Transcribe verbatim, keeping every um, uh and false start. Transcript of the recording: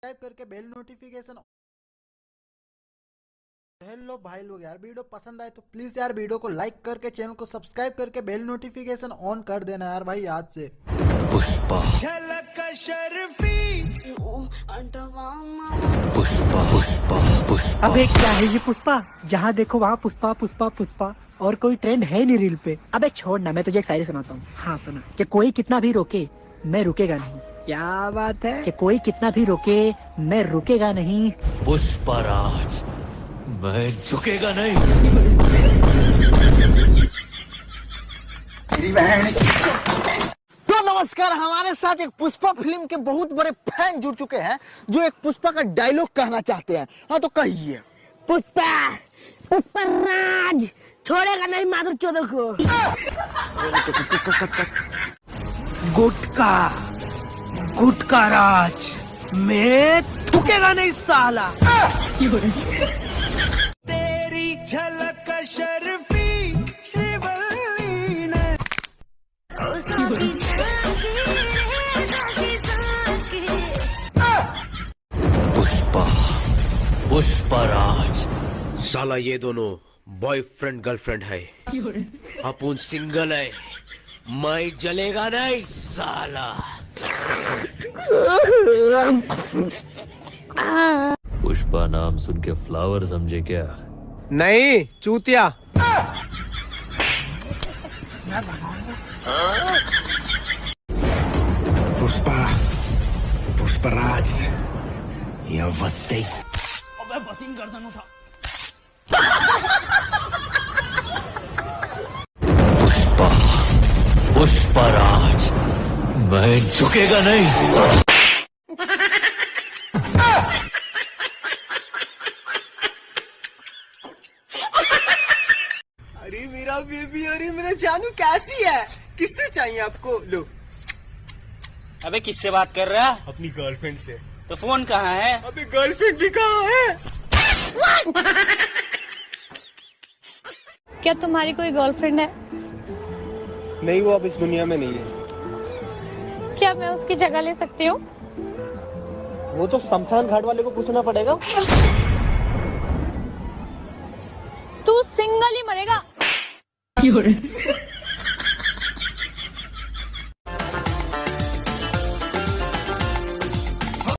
Subscribe करके bell notification. Hello भाई लोग, यार वीडियो पसंद आए तो प्लीज यार वीडियो को लाइक करके चैनल को सब्सक्राइब करके बेल नोटिफिकेशन ऑन कर देना यार भाई आज से। पुष्पा पुष्पा पुष्पा पुष्पा। अबे क्या है ये पुष्पा? जहाँ देखो वहाँ पुष्पा पुष्पा पुष्पा, और कोई ट्रेंड है नहीं रील पे। अबे छोड़ ना, मैं तुझे एक शायरी सुनाता हूँ। हाँ सुना। कि कोई कितना भी रोके मैं रुकेगा नहीं। क्या बात है? कि कोई कितना भी रोके मैं रुकेगा नहीं। पुष्पा राज मैं झुकेगा नहीं। तो नमस्कार, हमारे साथ एक पुष्पा फिल्म के बहुत बड़े फैन जुड़ चुके हैं जो एक पुष्पा का डायलॉग कहना चाहते हैं। हाँ तो कहिए। पुष्पा पुष्पा राज छोड़ेगा नहीं माधुर चौधरी को। गुटका गुटका राज मैं थूकेगा नहीं साला। तेरी झलक शर्फी श्रीवल्ली ने। पुष्पा पुष्पा राज। साला ये दोनों बॉयफ्रेंड गर्लफ्रेंड है, अपन सिंगल है। मैं जलेगा नहीं साला। पुष्पा नाम सुन के फ्लावर समझे क्या? नहीं चूतिया। पुष्पा पुष्पराज या वत्ते। पुष्पा पुष्पा राज मैं झुकेगा नहीं साला। अरे मेरा बेबी, अरे मेरा जानू कैसी है? किससे चाहिए आपको? लो। अबे किससे बात कर रहा है? अपनी गर्लफ्रेंड से। तो फोन कहाँ है? अबे गर्लफ्रेंड भी कहाँ है? क्या तुम्हारी कोई गर्लफ्रेंड है? नहीं, वो अब इस दुनिया में नहीं है। क्या मैं उसकी जगह ले सकती हूँ? वो तो शमशान घाट वाले को पूछना पड़ेगा। तू सिंगल ही मरेगा।